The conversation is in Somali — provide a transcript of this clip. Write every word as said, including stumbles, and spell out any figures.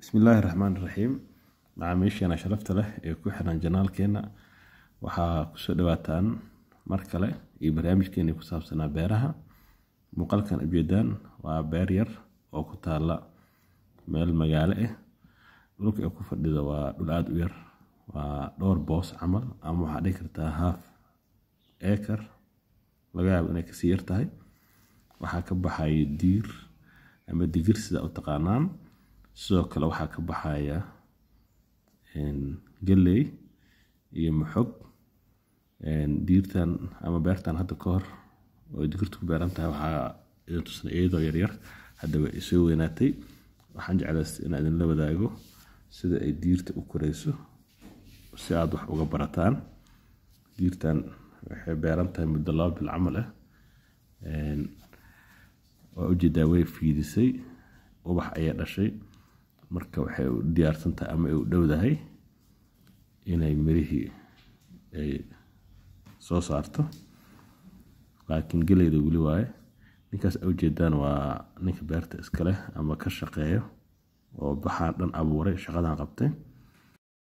بسم الله الرحمن الرحيم. macaamiisheena sharafta leh ee ku xiran janaalkeena waxaa ku soo dhawaataan mar kale iyo barnaamijkeena ku saabsanaa beeraha. muuqaalkan ujeedaan waa beer yar oo ku taala meel magaalo ah. dhulka ay ku fadhido waa dhul aad u yar, waa dhowr boos camal ama waxa dhici kartaa half acre, laga yaabo inay kasii yar tahay. waxaa ka baxay diir ama digir sida u taqaanaan. sidoo kale waxaa ka baxaya galley iyo maxog. diirtan ama beertan hadda ka hor oo digirtu ku beeran tahay waxaa idin tusnay iyadoo yar yar, hadda way soo weynaatay. waxaan jeclaystay inaan idin la wadaago sida ay diirta u korayso si aad wax uga barataan. diirtan waxay beeran tahay muddo laba bil camal ah. waa ujeedaa way fiidisay, ubax ayaa dhashay, marka waxay u diyaarsan tahay ama ay u dhowdahay inay mirihii ay soo saarto. laakiin galleyda weli waaye. ninkaas ay ujeedaan waa ninka beerta iska leh ama ka shaqeeyo oo baxaan dhan abuuray, shaqadan qabtay.